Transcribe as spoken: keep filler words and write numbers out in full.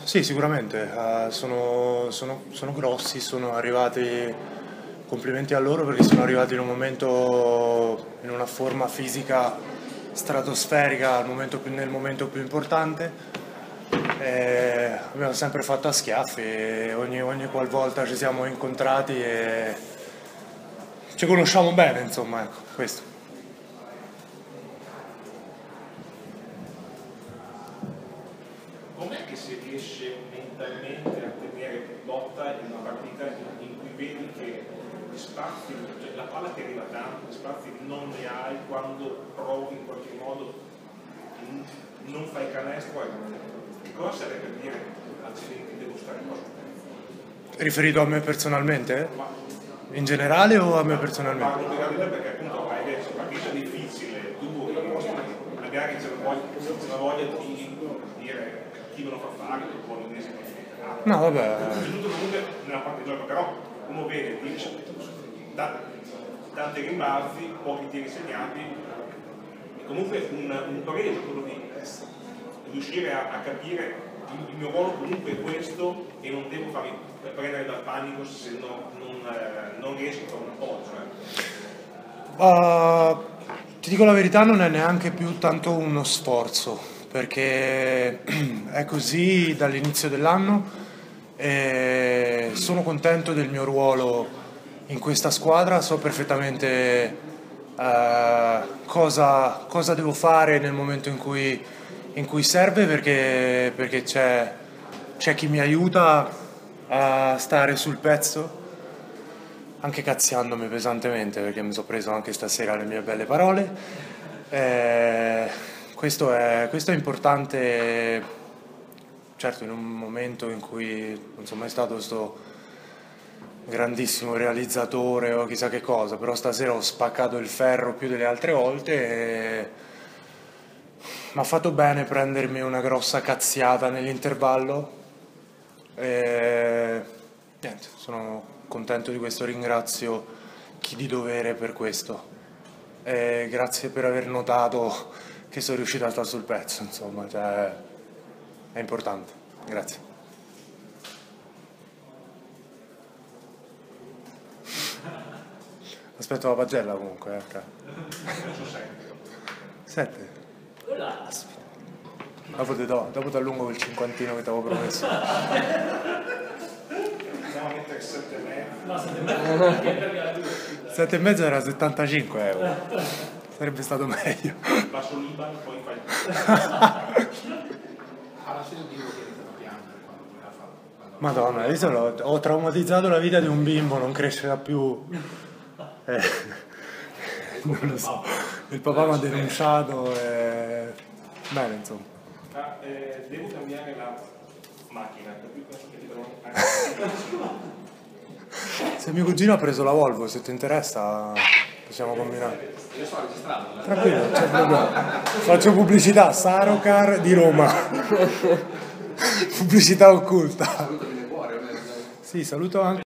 Sì, sicuramente, uh, sono, sono, sono grossi, sono arrivati, complimenti a loro perché sono arrivati in un momento, in una forma fisica stratosferica al momento più- nel momento più importante. E abbiamo sempre fatto a schiaffi, e ogni, ogni qualvolta ci siamo incontrati e ci conosciamo bene, insomma, ecco, questo. Com'è che si riesce mentalmente a tenere botta in una partita in, in cui vedi che gli spazi, cioè la palla ti arriva tanto, gli spazi non ne hai quando provi in qualche modo, in- non fai canestro? Che cosa serve per dire accidenti, devo stare qua? Riferito a me personalmente? Ma In generale o a me personalmente? parlo di te perché appunto hai detto partita difficile, tu magari c'è una voglia, c'è una voglia di dire chi me lo fa fare, che poi non riesce a fare. No, vabbè. Tutto comunque nella parte di gioco, però uno vede dieci, da, tanti rimbalzi, pochi tiri segnati, e comunque un, un pregio quello di riuscire a, a capire il, il mio ruolo comunque è questo e non devo farmi prendere dal panico se no, non, eh, non riesco a fare un appoggio. Eh. Uh, ti dico la verità, non è neanche più tanto uno sforzo, perché è così dall'inizio dell'anno e sono contento del mio ruolo in questa squadra, so perfettamente uh, cosa, cosa devo fare nel momento in cui, in cui serve, perché, perché c'è, c'è chi mi aiuta a stare sul pezzo, anche cazziandomi pesantemente perché mi sono preso anche stasera le mie belle parole. Eh, questo è, questo è importante, certo, in un momento in cui non sono mai stato sto grandissimo realizzatore o chissà che cosa, però stasera ho spaccato il ferro più delle altre volte e mi ha fatto bene prendermi una grossa cazziata nell'intervallo. E niente, sono contento di questo, ringrazio chi di dovere per questo e grazie per aver notato che sono riuscito a stare sul pezzo, insomma, cioè, è importante, grazie. Aspetto la pagella comunque, eh, okay. Sette? Aspetta. Dopo ti do, dopo ti allungo quel cinquantino che ti avevo promesso. Andiamo a mettere sette e mezzo. No, sette e mezzo. Sette e mezzo era settantacinque euro. Sarebbe stato meglio. Passo l'I B A N, poi fai. Alla fine dico che iniziano a piangere quando me l'ha fatto. Quando- Madonna, io sono, ho traumatizzato la vita di un bimbo, non crescerà più. Eh, non lo so. Il papà mi ha denunciato e... Bene, insomma. Ah, eh, devo cambiare la macchina, per cui penso che ti darò anche. Se mio cugino ha preso la Volvo, se ti interessa possiamo combinare. Io sto registrando. Tranquillo, non c'è problema. Faccio pubblicità, Sarocar di Roma. Pubblicità occulta. Salutami nel cuore. Sì, saluto anche.